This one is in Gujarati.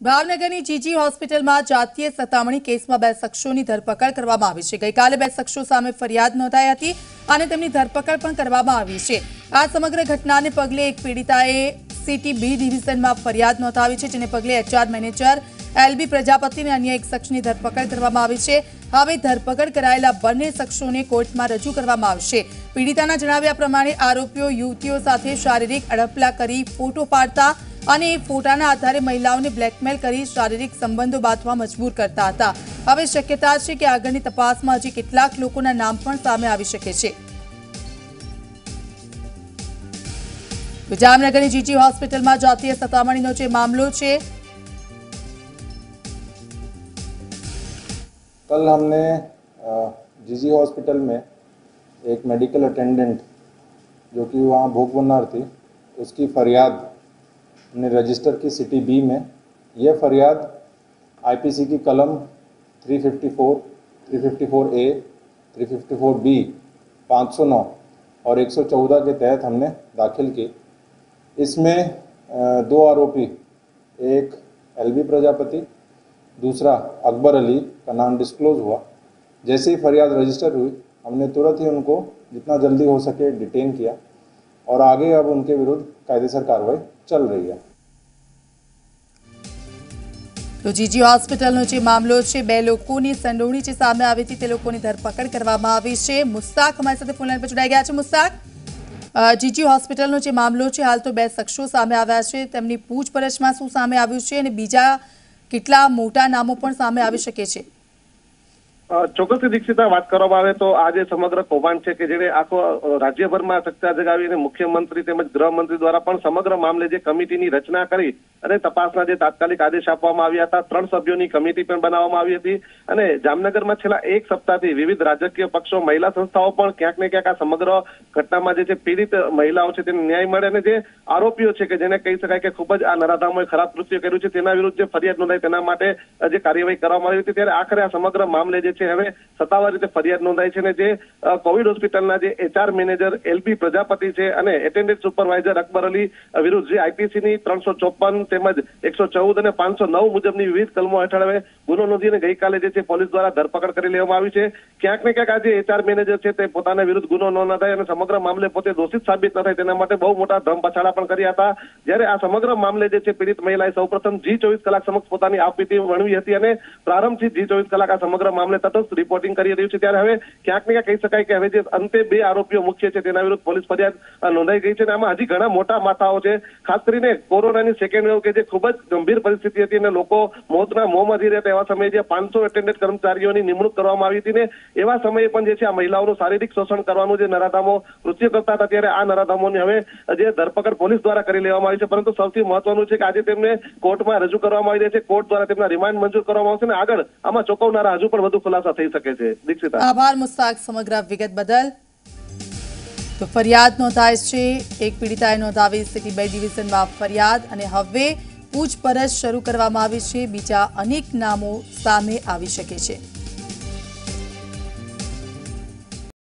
ભાવનગરની જીજી હોસ્પિટલમાં જાતીય સતામણી કેસમાં બે શખ્સોની ધરપકડ કરવામાં આવી છે। ગઈકાલે બે શખ્સો સામે ફરિયાદ નોંધાઈ હતી અને તેમની ધરપકડ પણ કરવામાં આવી છે। આ સમગ્ર ઘટનાને પગલે એક પીડિતાએ સિટી બી ડિવિઝનમાં ફરિયાદ નોંધાવી છે, જેને પગલે એચઆર મેનેજર એલબી પ્રજાપતિ અને અન્ય એક શખ્સની ધરપકડ કરવામાં આવી છે। હવે ધરપકડ કરાયેલા બંને શખ્સોને કોર્ટમાં રજૂ કરવામાં આવશે। પીડિતાના જણાવ્યા પ્રમાણે આરોપીઓ યુવતીઓ સાથે શારીરિક અડપલા કરી ફોટો પાડતા અને ફોટાના આધારે મહિલાઓને બ્લેકમેલ કરી શારીરિક સંબંધો બાંધવા મજબૂર કરતા હતા। હવે શક્યતા છે કે આગળની તપાસમાં હજી કેટલાક લોકોના નામ પણ સામે આવી શકે છે। જામનગરની જીજી હોસ્પિટલમાં જાતીય સતામણીનો જે મામલો છે, कल हमने जीजी हॉस्पिटल में एक मेडिकल अटेंडेंट जो कि वहाँ भोग बनर थी, उसकी फरियाद हमने रजिस्टर की सिटी बी में। यह फरियाद आईपीसी की कलम 354, 354A, 354B, 509 और 114 के तहत हमने दाखिल की। इसमें दो आरोपी, एक एलबी प्रजापति, दूसरा अकबर अली का नाम डिस्क्लोज हुआ। जैसे ही फरियाद रजिस्टर हुई, हमने तुरंत ही उनको जितना जल्दी हो सके डिटेन किया और आगे अब उनके विरुद्ध कायदेसर कार्रवाई चल रही है। तो जीजी હોસ્પિટલનો જે મામલો છે, બે લોકોની સંડોવણી જે સામે આવી હતી તે લોકોની ધરપકડ કરવામાં આવી છે। મુસ્તાક અમારી સાથે ફોન લાઈન પર જોડાઈ ગયા છે। મુસ્તાક, જીજી હોસ્પિટલનો જે મામલો છે, હાલ તો બે શખ્સો સામે આવ્યા છે, તેમની પૂછપરછમાં શું સામે આવ્યું છે અને બીજા કેટલા મોટા નામો પણ સામે આવી શકે છે? ચોક્કસથી દીક્ષિતા, વાત કરવામાં આવે તો આ જે સમગ્ર કૌભાંડ છે કે જેને આખો રાજ્યભરમાં ચર્ચા જગાવીને મુખ્યમંત્રી તેમજ ગૃહમંત્રી દ્વારા પણ સમગ્ર મામલે જે કમિટીની રચના કરી અને તપાસના જે તાત્કાલિક આદેશ આપવામાં આવ્યા હતા, 3 સભ્યોની કમિટી પણ બનાવવામાં આવી હતી અને જામનગરમાં છેલ્લા એક સપ્તાહથી વિવિધ રાજકીય પક્ષો, મહિલા સંસ્થાઓ પણ ક્યાંક ને ક્યાંક આ સમગ્ર ઘટનામાં જે પીડિત મહિલાઓ છે તેને ન્યાય મળે અને જે આરોપીઓ છે કે જેને કહી શકાય કે ખૂબ જ આ નરાધામોએ ખરાબ કૃત્ય કર્યું છે તેના વિરુદ્ધ જે ફરિયાદ નોંધાઈ તેના માટે જે કાર્યવાહી કરવામાં આવી હતી, ત્યારે આખરે આ સમગ્ર મામલે જે છે હવે સત્તાવાર રીતે ફરિયાદ નોંધાઈ છે અને જે કોવિડ હોસ્પિટલના જે એચઆર મેનેજર એલબી પ્રજાપતિ છે અને એટેન્ડન્ટ સુપરવાઇઝર અકબર અલી વિરુદ્ધ જે આઈપીસીની 354 તેમજ 114 અને 509 મુજબની વિવિધ કલમો હેઠળ હવે ગુનો નોંધીને ગઈકાલે જે છે પોલીસ દ્વારા ધરપકડ કરી લેવામાં આવી છે। ક્યાંક ને ક્યાંક આ જે એચઆર મેનેજર છે તે પોતાના વિરુદ્ધ ગુનો ન નોંધાય અને સમગ્ર મામલે પોતે દોષિત સાબિત ન થાય તેના માટે બહુ મોટા ધમ પછાડા પણ કર્યા હતા। જ્યારે આ સમગ્ર મામલે જે છે પીડિત મહિલાએ સૌપ્રથમ G24 કલાક સમક્ષ પોતાની આપવીતી વણવી હતી અને પ્રારંભથી G24 કલાક આ સમગ્ર મામલે તટસ્થ રિપોર્ટિંગ કરી રહ્યું છે। ત્યારે હવે ક્યાંક ને ક્યાંક કહી શકાય કે હવે જે અંતે બે આરોપીઓ મુખ્ય છે તેના વિરુદ્ધ પોલીસ ફરિયાદ નોંધાઈ ગઈ છે અને આમાં હજી ઘણા મોટા માથાઓ છે। ખાસ કરીને કોરોનાની સેકન્ડ વેવ કે જે ખૂબ જ ગંભીર પરિસ્થિતિ હતી અને લોકો મોતના મોંમાં જઈ રહ્યા એવા સમયે જે 500 એટેન્ડન્ટ કર્મચારીઓની નિમણૂક કરવામાં આવી હતી ને એવા સમયે પણ જે છે આ મહિલાઓનું શારીરિક શોષણ કરવાનું જે નરાધામો કૃત્ય કરતા હતા, ત્યારે આ નરાધામોની હવે જે ધરપકડ પોલીસ દ્વારા કરી લેવામાં આવી છે। પરંતુ સૌથી મહત્વનું છે કે આજે તેમને કોર્ટમાં રજૂ કરવામાં આવી રહ્યા છે, કોર્ટ દ્વારા તેમના રિમાન્ડ મંજૂર કરવામાં આવશે અને આગળ આમાં ચોંકાવનારા હજુ પણ વધુ ખુલાસા થઈ શકે છે। દીક્ષિતા, આભાર મુસ્તાક સમગ્ર વિગત બદલ। તો ફરિયાદ નોંધાય છે, એક પીડિતાએ નોંધાવી સિટી બી ડિવિઝનમાં ફરિયાદ અને હવે પૂછપરછ શરૂ કરવામાં આવી છે। બીજા અનેક નામો સામે આવી શકે છે।